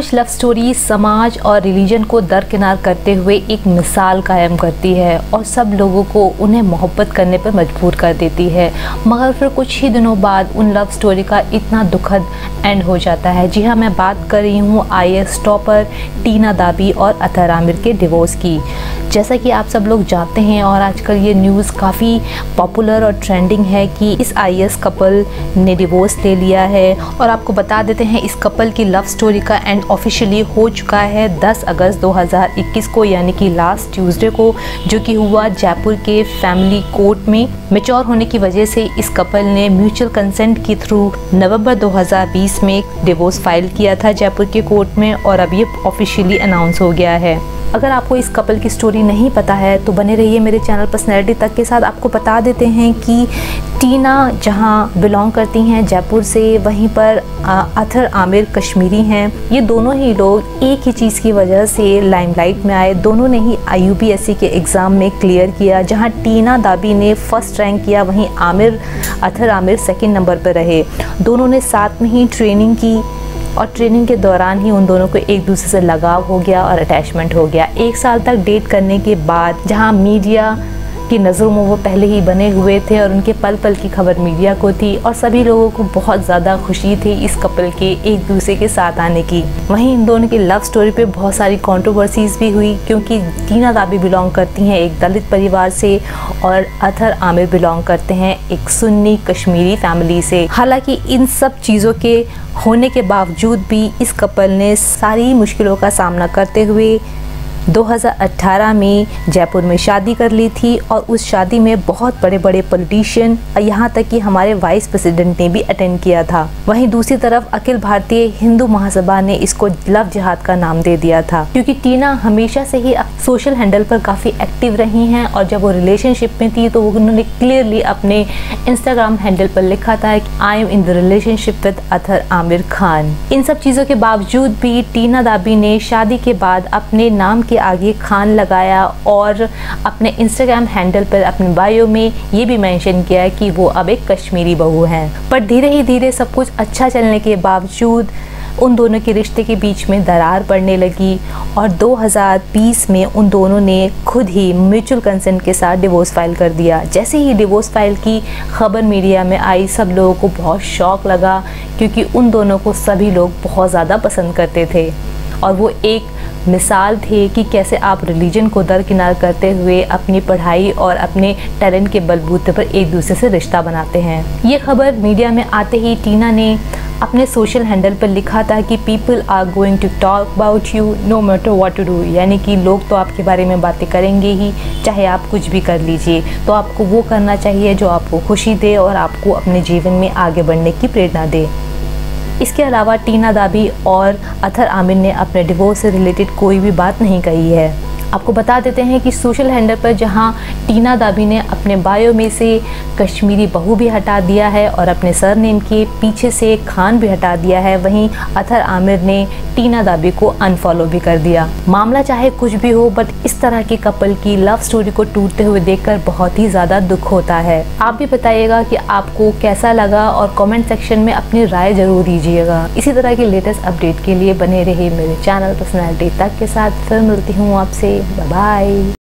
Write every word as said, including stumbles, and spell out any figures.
कुछ love story समाज और रिलीजन को दरकिनार करते हुए एक मिसाल कायम करती है और सब लोगों को उन्हें मोहब्बत करने पर मजबूर कर देती है, मगर फिर कुछ ही दिनों बाद उन लव स्टोरी का इतना दुखद एंड हो जाता है। जी हाँ, मैं बात कर रही हूँ आई ए एस टॉपर टीना दाबी और अतहर आमिर के डिवोर्स की। जैसा कि आप सब लोग जानते हैं और आजकल ये न्यूज़ काफ़ी पॉपुलर और ट्रेंडिंग है कि इस आई ए एस कपल ने डिवोर्स ले लिया है। और आपको बता देते हैं इस कपल की लव स्टोरी का एंड ऑफिशियली हो चुका है दस अगस्त दो हज़ार इक्कीस को, यानी कि लास्ट ट्यूसडे को, जो कि हुआ जयपुर के फैमिली कोर्ट में। मैच्योर होने की वजह से इस कपल ने म्यूचुअल कंसेंट के थ्रू नवंबर दो हज़ार बीस में डिवोर्स फाइल किया था जयपुर के कोर्ट में और अब ये ऑफिशियली अनाउंस हो गया है। अगर आपको इस कपल की स्टोरी नहीं पता है तो बने रहिए मेरे चैनल पर्सनैलिटी तक के साथ। आपको बता देते हैं कि टीना जहां बिलोंग करती हैं जयपुर से, वहीं पर अतहर आमिर कश्मीरी हैं। ये दोनों ही लोग एक ही चीज़ की वजह से लाइमलाइट में आए। दोनों ने ही आई यू पी एस सी के एग्ज़ाम में क्लियर किया। जहां टीना दाबी ने फर्स्ट रैंक किया, वहीं आमिर अतहर आमिर सेकंड नंबर पर रहे। दोनों ने साथ में ही ट्रेनिंग की और ट्रेनिंग के दौरान ही उन दोनों को एक दूसरे से लगाव हो गया और अटैचमेंट हो गया। एक साल तक डेट करने के बाद जहां मीडिया की नज़रों में वो पहले ही बने हुए थे और उनके पल पल की खबर मीडिया को थी और सभी लोगों को बहुत ज़्यादा खुशी थी इस कपल के एक दूसरे के साथ आने की। वहीं इन दोनों की लव स्टोरी पे बहुत सारी कंट्रोवर्सीज भी हुई, क्योंकि टीना दाबी बिलोंग करती हैं एक दलित परिवार से और अतहर आमिर बिलोंग करते हैं एक सुन्नी कश्मीरी फैमिली से। हालांकि इन सब चीज़ों के होने के बावजूद भी इस कपल ने सारी मुश्किलों का सामना करते हुए दो हज़ार अठारह में जयपुर में शादी कर ली थी और उस शादी में बहुत बड़े बड़े पॉलिटिशियन, यहाँ तक कि हमारे वाइस प्रेसिडेंट ने भी अटेंड किया था। वहीं दूसरी तरफ अखिल भारतीय हिंदू महासभा ने इसको लव जिहाद का नाम दे दिया था, क्योंकि टीना हमेशा से ही सोशल हैंडल पर काफ़ी एक्टिव रही हैं और जब वो रिलेशनशिप में थी तो उन्होंने क्लियरली अपने इंस्टाग्राम हैंडल पर लिखा था कि I am in the relationship with Athar Aamir Khan. इन सब चीज़ों के बावजूद भी टीना दाबी ने शादी के बाद अपने नाम के आगे खान लगाया और अपने इंस्टाग्राम हैंडल पर अपने बायो में ये भी मेंशन किया कि वो अब एक कश्मीरी बहू हैं। पर धीरे ही धीरे सब कुछ अच्छा चलने के बावजूद उन दोनों के रिश्ते के बीच में दरार पड़ने लगी और दो हज़ार बीस में उन दोनों ने खुद ही म्यूचुअल कंसेंट के साथ डिवोर्स फाइल कर दिया। जैसे ही डिवोर्स फाइल की खबर मीडिया में आई, सब लोगों को बहुत शॉक लगा, क्योंकि उन दोनों को सभी लोग बहुत ज़्यादा पसंद करते थे और वो एक मिसाल थे कि कैसे आप रिलीजन को दरकिनार करते हुए अपनी पढ़ाई और अपने टैलेंट के बलबूते पर एक दूसरे से रिश्ता बनाते हैं। ये खबर मीडिया में आते ही टीना ने अपने सोशल हैंडल पर लिखा था कि people are going to talk about you no matter what to do, यानी कि लोग तो आपके बारे में बातें करेंगे ही, चाहे आप कुछ भी कर लीजिए। तो आपको वो करना चाहिए जो आपको खुशी दे और आपको अपने जीवन में आगे बढ़ने की प्रेरणा दे। इसके अलावा टीना दाबी और अतहर आमिर ने अपने डिवोर्स से रिलेटेड कोई भी बात नहीं कही है। आपको बता देते हैं कि सोशल हैंडल पर जहां टीना दाबी ने अपने बायो में से कश्मीरी बहू भी हटा दिया है और अपने सरनेम के पीछे से खान भी हटा दिया है, वहीं अतहर आमिर ने टीना दाबी को अनफॉलो भी कर दिया। मामला चाहे कुछ भी हो, बट इस तरह के कपल की लव स्टोरी को टूटते हुए देखकर बहुत ही ज़्यादा दुख होता है। आप भी बताइएगा कि आपको कैसा लगा और कमेंट सेक्शन में अपनी राय जरूर दीजिएगा। इसी तरह की लेटेस्ट अपडेट के लिए बने रहिए मेरे चैनल पर्सनैलिटी तक के साथ। फिर मिलती हूँ आपसे, बाय बाय।